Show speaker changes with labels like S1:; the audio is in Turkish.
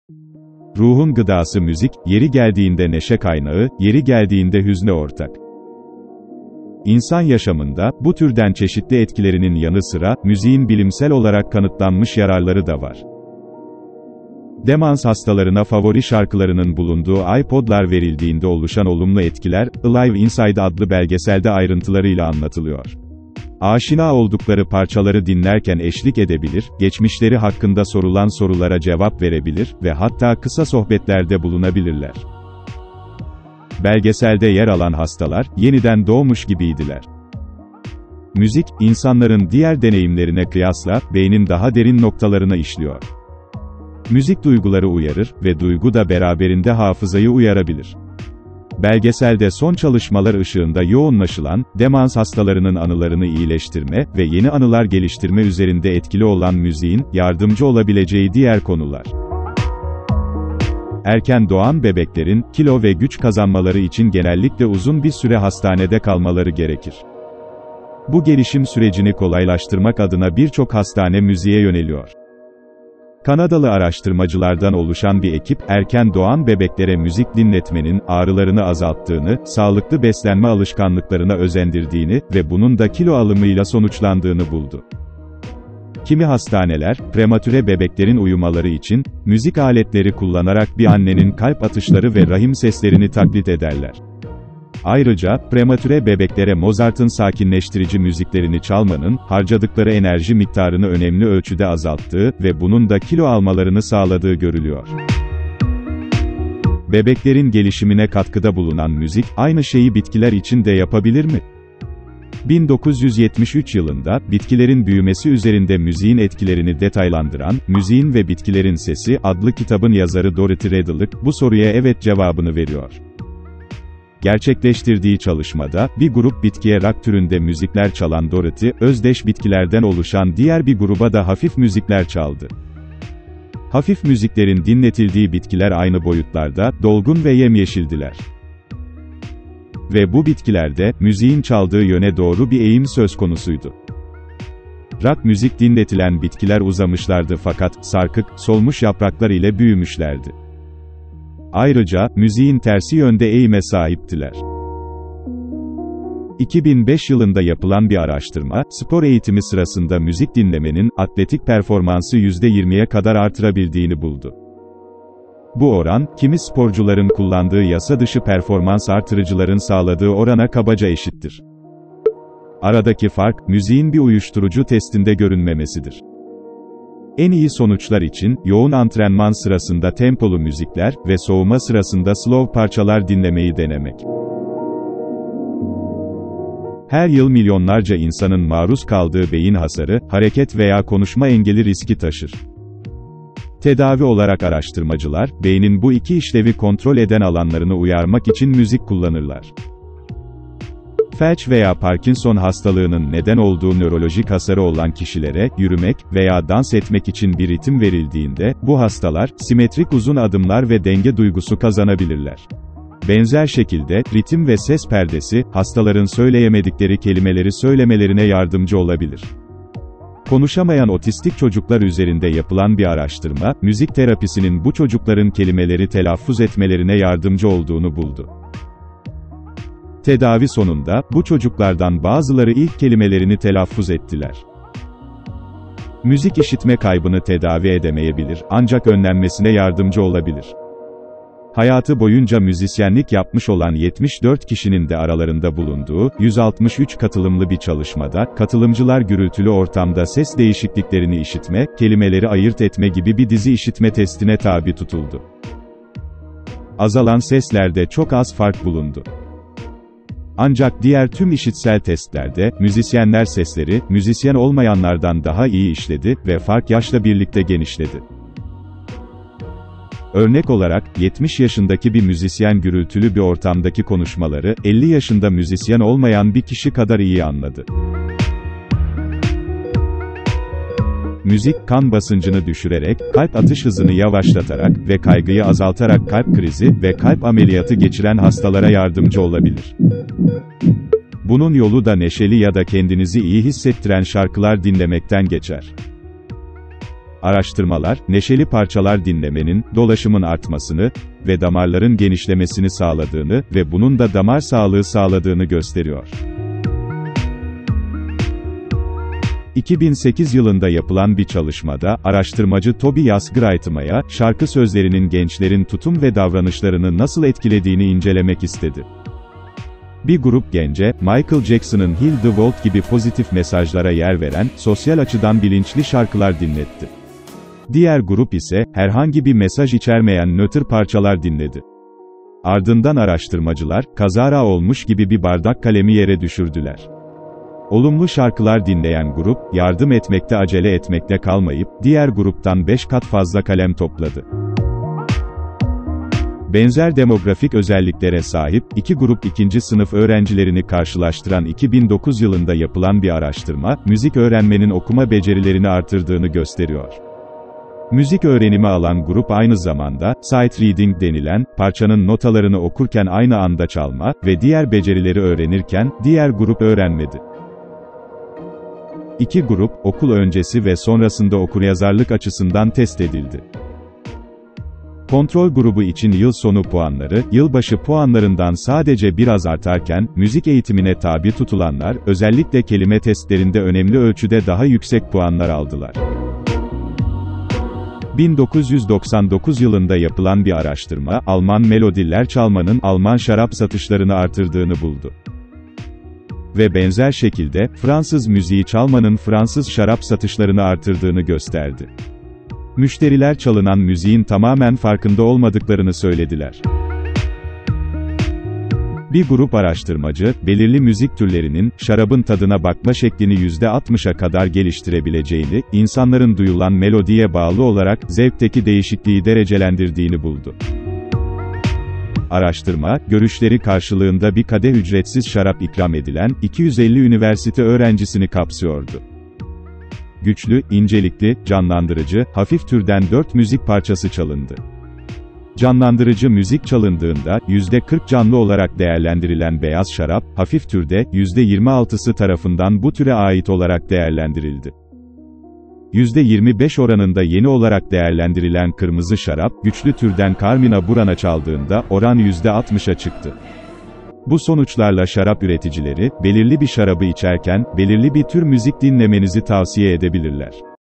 S1: Ruhun gıdası müzik, yeri geldiğinde neşe kaynağı, yeri geldiğinde hüzne ortak. İnsan yaşamında, bu türden çeşitli etkilerinin yanı sıra, müziğin bilimsel olarak kanıtlanmış yararları da var. Demans hastalarına favori şarkılarının bulunduğu iPod'lar verildiğinde oluşan olumlu etkiler, Alive Inside adlı belgeselde ayrıntılarıyla anlatılıyor. Aşina oldukları parçaları dinlerken eşlik edebilir, geçmişleri hakkında sorulan sorulara cevap verebilir ve hatta kısa sohbetlerde bulunabilirler. Belgeselde yer alan hastalar, yeniden doğmuş gibiydiler. Müzik, insanların diğer deneyimlerine kıyasla, beynin daha derin noktalarına işliyor. Müzik duyguları uyarır ve duygu da beraberinde hafızayı uyarabilir. Belgeselde son çalışmalar ışığında yoğunlaşılan, demans hastalarının anılarını iyileştirme ve yeni anılar geliştirme üzerinde etkili olan müziğin, yardımcı olabileceği diğer konular. Erken doğan bebeklerin, kilo ve güç kazanmaları için genellikle uzun bir süre hastanede kalmaları gerekir. Bu gelişim sürecini kolaylaştırmak adına birçok hastane müziğe yöneliyor. Kanadalı araştırmacılardan oluşan bir ekip, erken doğan bebeklere müzik dinletmenin, ağrılarını azalttığını, sağlıklı beslenme alışkanlıklarına özendirdiğini ve bunun da kilo alımıyla sonuçlandığını buldu. Kimi hastaneler, prematüre bebeklerin uyumaları için, müzik aletleri kullanarak bir annenin kalp atışları ve rahim seslerini taklit ederler. Ayrıca, prematüre bebeklere Mozart'ın sakinleştirici müziklerini çalmanın, harcadıkları enerji miktarını önemli ölçüde azalttığı ve bunun da kilo almalarını sağladığı görülüyor. Bebeklerin gelişimine katkıda bulunan müzik, aynı şeyi bitkiler için de yapabilir mi? 1973 yılında, Bitkilerin Büyümesi üzerinde müziğin etkilerini detaylandıran, Müziğin ve Bitkilerin Sesi adlı kitabın yazarı Dorothy Redlich, bu soruya evet cevabını veriyor. Gerçekleştirdiği çalışmada, bir grup bitkiye rock türünde müzikler çalan Dorothy, özdeş bitkilerden oluşan diğer bir gruba da hafif müzikler çaldı. Hafif müziklerin dinletildiği bitkiler aynı boyutlarda, dolgun ve yemyeşildiler. Ve bu bitkilerde, müziğin çaldığı yöne doğru bir eğim söz konusuydu. Rock müzik dinletilen bitkiler uzamışlardı fakat, sarkık, solmuş yapraklar ile büyümüşlerdi. Ayrıca, müziğin tersi yönde eğime sahiptiler. 2005 yılında yapılan bir araştırma, spor eğitimi sırasında müzik dinlemenin, atletik performansı %20'ye kadar artırabildiğini buldu. Bu oran, kimi sporcuların kullandığı yasa dışı performans artırıcıların sağladığı orana kabaca eşittir. Aradaki fark, müziğin bir uyuşturucu testinde görünmemesidir. En iyi sonuçlar için, yoğun antrenman sırasında tempolu müzikler ve soğuma sırasında slow parçalar dinlemeyi denemek. Her yıl milyonlarca insanın maruz kaldığı beyin hasarı, hareket veya konuşma engeli riski taşır. Tedavi olarak araştırmacılar, beynin bu iki işlevi kontrol eden alanlarını uyarmak için müzik kullanırlar. Felç veya Parkinson hastalığının neden olduğu nörolojik hasarı olan kişilere, yürümek veya dans etmek için bir ritim verildiğinde, bu hastalar, simetrik uzun adımlar ve denge duygusu kazanabilirler. Benzer şekilde, ritim ve ses perdesi, hastaların söyleyemedikleri kelimeleri söylemelerine yardımcı olabilir. Konuşamayan otistik çocuklar üzerinde yapılan bir araştırma, müzik terapisinin bu çocukların kelimeleri telaffuz etmelerine yardımcı olduğunu buldu. Tedavi sonunda, bu çocuklardan bazıları ilk kelimelerini telaffuz ettiler. Müzik işitme kaybını tedavi edemeyebilir, ancak önlenmesine yardımcı olabilir. Hayatı boyunca müzisyenlik yapmış olan 74 kişinin de aralarında bulunduğu, 163 katılımlı bir çalışmada, katılımcılar gürültülü ortamda ses değişikliklerini işitme, kelimeleri ayırt etme gibi bir dizi işitme testine tabi tutuldu. Azalan seslerde çok az fark bulundu. Ancak diğer tüm işitsel testlerde, müzisyenler sesleri, müzisyen olmayanlardan daha iyi işledi ve fark yaşla birlikte genişledi. Örnek olarak, 70 yaşındaki bir müzisyen gürültülü bir ortamdaki konuşmaları, 50 yaşında müzisyen olmayan bir kişi kadar iyi anladı. Müzik, kan basıncını düşürerek, kalp atış hızını yavaşlatarak ve kaygıyı azaltarak kalp krizi ve kalp ameliyatı geçiren hastalara yardımcı olabilir. Bunun yolu da neşeli ya da kendinizi iyi hissettiren şarkılar dinlemekten geçer. Araştırmalar, neşeli parçalar dinlemenin, dolaşımın artmasını ve damarların genişlemesini sağladığını ve bunun da damar sağlığı sağladığını gösteriyor. 2008 yılında yapılan bir çalışmada, araştırmacı Tobias Greitmeier, şarkı sözlerinin gençlerin tutum ve davranışlarını nasıl etkilediğini incelemek istedi. Bir grup gence, Michael Jackson'ın Heal the World gibi pozitif mesajlara yer veren, sosyal açıdan bilinçli şarkılar dinletti. Diğer grup ise, herhangi bir mesaj içermeyen nötr parçalar dinledi. Ardından araştırmacılar, kazara olmuş gibi bir bardak kalemi yere düşürdüler. Olumlu şarkılar dinleyen grup, yardım etmekte acele etmekte kalmayıp, diğer gruptan 5 kat fazla kalem topladı. Benzer demografik özelliklere sahip, iki grup ikinci sınıf öğrencilerini karşılaştıran 2009 yılında yapılan bir araştırma, müzik öğrenmenin okuma becerilerini artırdığını gösteriyor. Müzik öğrenimi alan grup aynı zamanda, sight reading denilen, parçanın notalarını okurken aynı anda çalma ve diğer becerileri öğrenirken, diğer grup öğrenmedi. İki grup, okul öncesi ve sonrasında okuryazarlık açısından test edildi. Kontrol grubu için yıl sonu puanları, yılbaşı puanlarından sadece biraz artarken, müzik eğitimine tabi tutulanlar, özellikle kelime testlerinde önemli ölçüde daha yüksek puanlar aldılar. 1999 yılında yapılan bir araştırma, Alman melodiler çalmanın Alman şarap satışlarını artırdığını buldu. Ve benzer şekilde, Fransız müziği çalmanın Fransız şarap satışlarını artırdığını gösterdi. Müşteriler çalınan müziğin tamamen farkında olmadıklarını söylediler. Bir grup araştırmacı, belirli müzik türlerinin, şarabın tadına bakma şeklini %60'a kadar geliştirebileceğini, insanların duyulan melodiye bağlı olarak, zevkteki değişikliği derecelendirdiğini buldu. Araştırma, görüşleri karşılığında bir kadeh ücretsiz şarap ikram edilen, 250 üniversite öğrencisini kapsıyordu. Güçlü, incelikli, canlandırıcı, hafif türden 4 müzik parçası çalındı. Canlandırıcı müzik çalındığında, %40 canlı olarak değerlendirilen beyaz şarap, hafif türde, %26'sı tarafından bu türe ait olarak değerlendirildi. %25 oranında yeni olarak değerlendirilen kırmızı şarap, güçlü türden Carmina Burana çaldığında, oran %60'a çıktı. Bu sonuçlarla şarap üreticileri, belirli bir şarabı içerken, belirli bir tür müzik dinlemenizi tavsiye edebilirler.